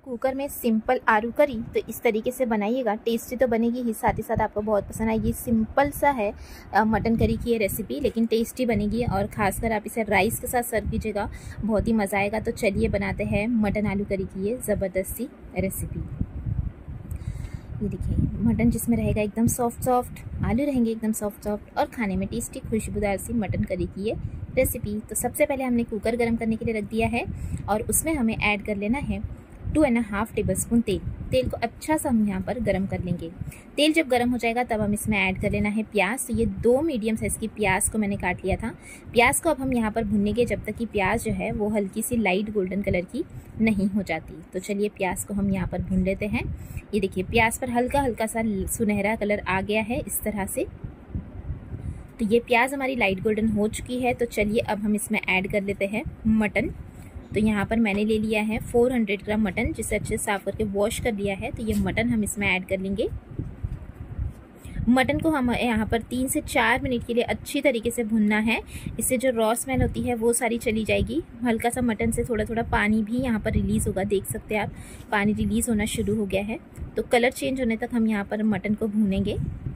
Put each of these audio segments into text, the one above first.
Cooker में simple आलू करी तो इस तरीके से बनाइएगा। टेस्टी तो बनेगी ही, साथ ही साथ आपको बहुत पसंद आएगी। सिंपल सा है मटन करी की ये रेसिपी, लेकिन टेस्टी बनेगी और खासकर आप इसे राइस के साथ सर्व कीजिएगा, बहुत ही मज़ा आएगा। तो चलिए बनाते हैं मटन आलू करी की ये ज़बरदस्त सी रेसिपी। ये देखिए मटन जिसमें रहेगा एकदम सॉफ्ट, आलू रहेंगे एकदम सॉफ्ट और खाने में टेस्टी खुशबूदार सी मटन करी की ये रेसिपी। तो सबसे पहले हमने कुकर गर्म करने के लिए रख दिया है और उसमें हमें ऐड कर लेना है 2.5 टेबलस्पून तेल। तेल को अच्छा सा हम यहाँ पर गर्म कर लेंगे। तेल जब गर्म हो जाएगा तब हम इसमें ऐड कर लेना है प्याज। तो ये 2 मीडियम साइज़ की प्याज को मैंने काट लिया था। प्याज को अब हम यहाँ पर भुनेंगे जब तक कि प्याज जो है वो हल्की सी लाइट गोल्डन कलर की नहीं हो जाती। तो चलिए प्याज को हम यहाँ पर भून लेते हैं। ये देखिए प्याज पर हल्का हल्का सा सुनहरा कलर आ गया है इस तरह से। तो ये प्याज हमारी लाइट गोल्डन हो चुकी है। तो चलिए अब हम इसमें ऐड कर लेते हैं मटन। तो यहाँ पर मैंने ले लिया है 400 ग्राम मटन, जिसे अच्छे से साफ करके वॉश कर लिया है। तो ये मटन हम इसमें ऐड कर लेंगे। मटन को हम यहाँ पर 3 से 4 मिनट के लिए अच्छी तरीके से भुनना है। इससे जो रॉ स्मेल होती है वो सारी चली जाएगी। हल्का सा मटन से थोड़ा थोड़ा पानी भी यहाँ पर रिलीज़ होगा, देख सकते हैं आप पानी रिलीज़ होना शुरू हो गया है। तो कलर चेंज होने तक हम यहाँ पर मटन को भूनेंगे।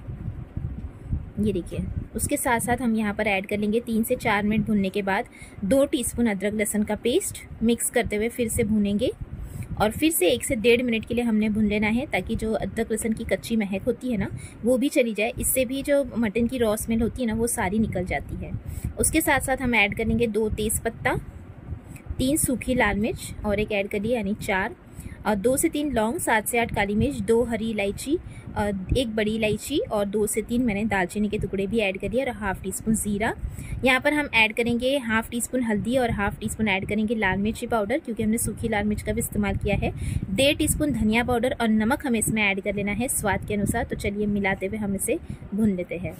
ये देखिए उसके साथ साथ हम यहाँ पर ऐड कर लेंगे 3 से 4 मिनट भुनने के बाद 2 टीस्पून अदरक लहसुन का पेस्ट। मिक्स करते हुए फिर से भूनेंगे और फिर से 1 से 1.5 मिनट के लिए हमने भून लेना है, ताकि जो अदरक लहसुन की कच्ची महक होती है ना वो भी चली जाए। इससे भी जो मटन की रॉ स्मेल होती है ना वो सारी निकल जाती है। उसके साथ साथ हम ऐड करेंगे 2 तेज़पत्ता, 3 सूखी लाल मिर्च और एक ऐड करिए यानी 4, और 2 से 3 लौंग, 7 से 8 काली मिर्च, 2 हरी इलायची, 1 बड़ी इलायची और 2 से 3 मैंने दालचीनी के टुकड़े भी ऐड करिए और हाफ टी स्पून ज़ीरा। यहाँ पर हम ऐड करेंगे हाफ टी स्पून हल्दी और हाफ टी स्पून ऐड करेंगे लाल मिर्ची पाउडर, क्योंकि हमने सूखी लाल मिर्च का भी इस्तेमाल किया है। 1.5 टीस्पून धनिया पाउडर और नमक हमें इसमें ऐड कर लेना है स्वाद के अनुसार। तो चलिए मिलाते हुए हम इसे भून लेते हैं।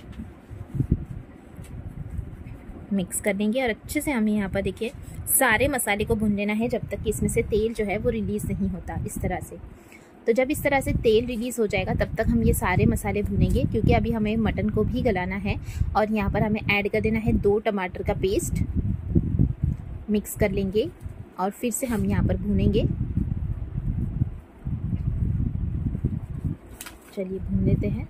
मिक्स कर देंगे और अच्छे से हमें यहाँ पर देखिए सारे मसाले को भून लेना है जब तक कि इसमें से तेल जो है वो रिलीज़ नहीं होता इस तरह से। तो जब इस तरह से तेल रिलीज़ हो जाएगा तब तक हम ये सारे मसाले भूनेंगे, क्योंकि अभी हमें मटन को भी गलाना है। और यहाँ पर हमें ऐड कर देना है 2 टमाटर का पेस्ट। मिक्स कर लेंगे और फिर से हम यहाँ पर भूनेंगे। चलिए भून लेते हैं।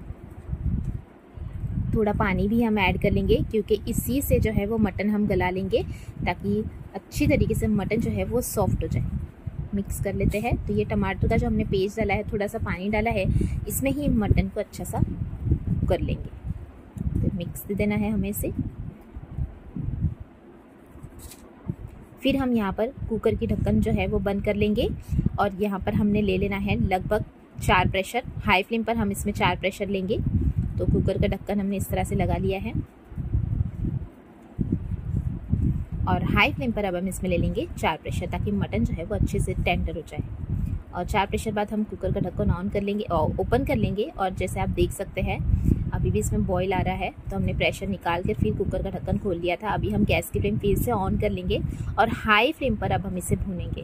थोड़ा पानी भी हम ऐड कर लेंगे, क्योंकि इसी से जो है वो मटन हम गला लेंगे, ताकि अच्छी तरीके से मटन जो है वो सॉफ्ट हो जाए। मिक्स कर लेते हैं। तो ये टमाटर का जो हमने पेस्ट डाला है, थोड़ा सा पानी डाला है, इसमें ही मटन को अच्छा सा कर लेंगे। तो मिक्स दे देना है हमें इसे। फिर हम यहाँ पर कुकर की ढक्कन जो है वो बंद कर लेंगे और यहाँ पर हमने ले लेना है लगभग 4 प्रेशर। हाई फ्लेम पर हम इसमें 4 प्रेशर लेंगे। तो कुकर का ढक्कन हमने इस तरह से लगा लिया है और हाई फ्लेम पर अब हम इसमें ले लेंगे 4 प्रेशर, ताकि मटन जो है वो अच्छे से टेंडर हो जाए। और 4 प्रेशर बाद हम कुकर का ढक्कन ऑन कर लेंगे और ओपन कर लेंगे। और जैसे आप देख सकते हैं अभी भी इसमें बॉईल आ रहा है, तो हमने प्रेशर निकाल कर फिर कुकर का ढक्कन खोल दिया था। अभी हम गैस की फ्लेम फिर से ऑन कर लेंगे और हाई फ्लेम पर अब हम इसे भूनेंगे।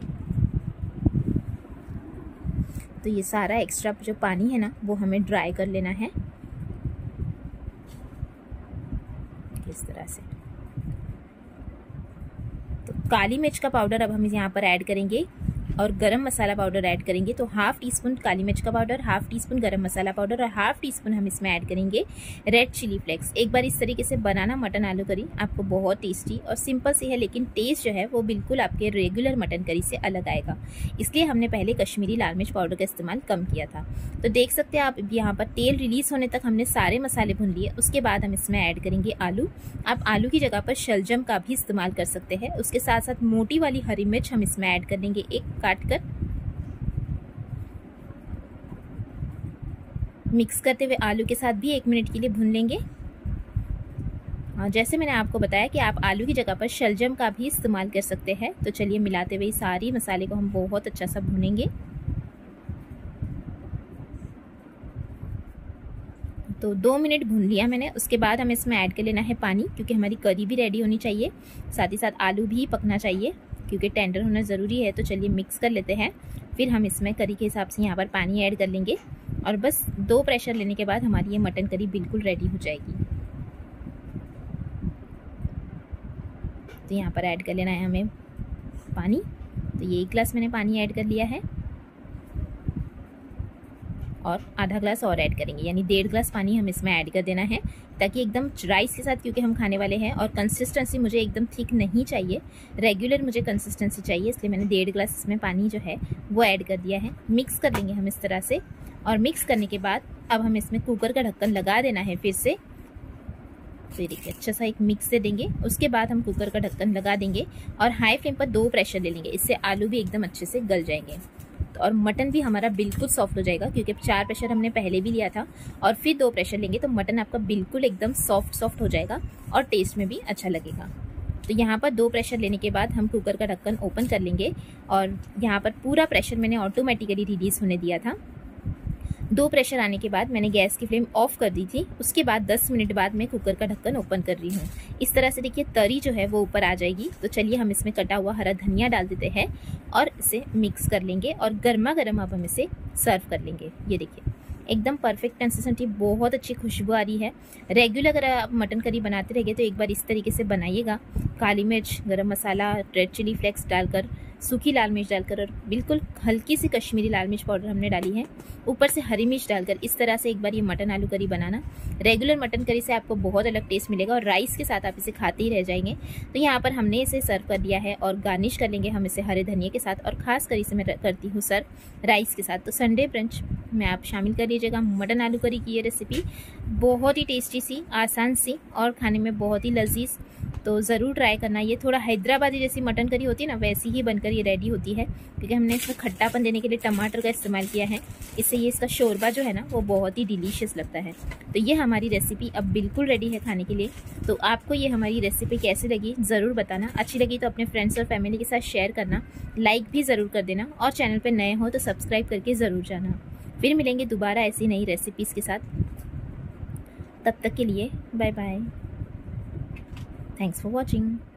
तो ये सारा एक्स्ट्रा जो पानी है ना वो हमें ड्राई कर लेना है इस तरह से। तो काली मिर्च का पाउडर अब हम यहाँ पर ऐड करेंगे और गरम मसाला पाउडर ऐड करेंगे। तो हाफ टी स्पून काली मिर्च का powder, half teaspoon garam masala powder और हाफ टी स्पून हम इसमें ऐड करेंगे रेड चिली फ्लेक्स। एक बार इस तरीके से बनाना मटन आलू करी, आपको बहुत टेस्टी और सिंपल सी है, लेकिन टेस्ट जो है वो बिल्कुल आपके रेगुलर मटन करी से अलग आएगा। इसलिए हमने पहले कश्मीरी लाल मिर्च पाउडर का इस्तेमाल कम किया था। तो देख सकते हैं आप यहाँ पर तेल रिलीज होने तक हमने सारे मसाले भून लिए। उसके बाद हम इसमें ऐड करेंगे आलू। आप आलू की जगह पर शलजम का भी इस्तेमाल कर सकते हैं। उसके साथ साथ मोटी वाली हरी मिर्च हम इसमें ऐड कर देंगे एक काट कर। मिक्स करते हुए आलू के साथ भी 1 मिनट के लिए भून लेंगे। और जैसे मैंने आपको बताया कि आप आलू की जगह पर शलजम का भी इस्तेमाल कर सकते हैं। तो चलिए मिलाते हुए सारी मसाले को हम बहुत अच्छा सा भूनेंगे। तो 2 मिनट भून लिया मैंने। उसके बाद हमें इसमें ऐड कर लेना है पानी, क्योंकि हमारी करी भी रेडी होनी चाहिए, साथ ही साथ आलू भी पकना चाहिए, क्योंकि टेंडर होना ज़रूरी है। तो चलिए मिक्स कर लेते हैं। फिर हम इसमें करी के हिसाब से यहाँ पर पानी ऐड कर लेंगे और बस 2 प्रेशर लेने के बाद हमारी ये मटन करी बिल्कुल रेडी हो जाएगी। तो यहाँ पर ऐड कर लेना है हमें पानी तो ये 1 ग्लास मैंने पानी ऐड कर लिया है और आधा ग्लास और ऐड करेंगे, यानी 1.5 ग्लास पानी हम इसमें ऐड कर देना है, ताकि एकदम राइस के साथ क्योंकि हम खाने वाले हैं और कंसिस्टेंसी मुझे एकदम थिक नहीं चाहिए, रेगुलर मुझे कंसिस्टेंसी चाहिए, इसलिए मैंने 1.5 ग्लास इसमें पानी जो है वो ऐड कर दिया है। मिक्स कर लेंगे हम इस तरह से, और मिक्स करने के बाद अब हम इसमें कुकर का ढक्कन लगा देना है फिर से। तो ये देखिए अच्छा सा एक मिक्स दे देंगे, उसके बाद हम कुकर का ढक्कन लगा देंगे और हाई फ्लेम पर 2 प्रेशर ले लेंगे, इससे आलू भी एकदम अच्छे से गल जाएंगे और मटन भी हमारा बिल्कुल सॉफ्ट हो जाएगा, क्योंकि 4 प्रेशर हमने पहले भी लिया था और फिर 2 प्रेशर लेंगे तो मटन आपका बिल्कुल एकदम सॉफ्ट हो जाएगा और टेस्ट में भी अच्छा लगेगा। तो यहाँ पर 2 प्रेशर लेने के बाद हम कुकर का ढक्कन ओपन कर लेंगे और यहाँ पर पूरा प्रेशर मैंने ऑटोमेटिकली रिलीज होने दिया था। 2 प्रेशर आने के बाद मैंने गैस की फ्लेम ऑफ कर दी थी, उसके बाद 10 मिनट बाद मैं कुकर का ढक्कन ओपन कर रही हूँ। इस तरह से देखिए तरी जो है वो ऊपर आ जाएगी। तो चलिए हम इसमें कटा हुआ हरा धनिया डाल देते हैं और इसे मिक्स कर लेंगे और गर्मा गर्म अब हम इसे सर्व कर लेंगे। ये देखिए एकदम परफेक्ट कंसिस्टेंसी, बहुत अच्छी खुशबू आ रही है। रेगुलर अगर आप मटन करी बनाते रहेंगे तो एक बार इस तरीके से बनाइएगा, काली मिर्च, गरम मसाला, रेड चिली फ्लेक्स डालकर, सूखी लाल मिर्च डालकर और बिल्कुल हल्की सी कश्मीरी लाल मिर्च पाउडर हमने डाली है, ऊपर से हरी मिर्च डालकर इस तरह से एक बार ये मटन आलू करी बनाना। रेगुलर मटन करी से आपको बहुत अलग टेस्ट मिलेगा और राइस के साथ आप इसे खाते ही रह जाएंगे। तो यहाँ पर हमने इसे सर्व कर दिया है और गार्निश कर लेंगे हम इसे हरे धनिया के साथ, और खास कर इसे मैं करती हूँ सर्व राइस के साथ। तो संडे ब्रंच में आप शामिल कर लीजिएगा मटन आलू करी की ये रेसिपी, बहुत ही टेस्टी सी, आसान सी और खाने में बहुत ही लजीज। तो ज़रूर ट्राई करना। ये थोड़ा हैदराबादी जैसी मटन करी होती है ना, वैसी ही बनकर ये रेडी होती है, क्योंकि हमने इसमें खट्टापन देने के लिए टमाटर का इस्तेमाल किया है, इससे ये इसका शोरबा जो है ना वो बहुत ही डिलीशियस लगता है। तो ये हमारी रेसिपी अब बिल्कुल रेडी है खाने के लिए। तो आपको ये हमारी रेसिपी कैसी लगी ज़रूर बताना, अच्छी लगी तो अपने फ्रेंड्स और फैमिली के साथ शेयर करना, लाइक भी ज़रूर कर देना और चैनल पर नए हो तो सब्सक्राइब करके ज़रूर जाना। फिर मिलेंगे दोबारा ऐसी नई रेसिपीज़ के साथ, तब तक के लिए bye bye. Thanks for watching.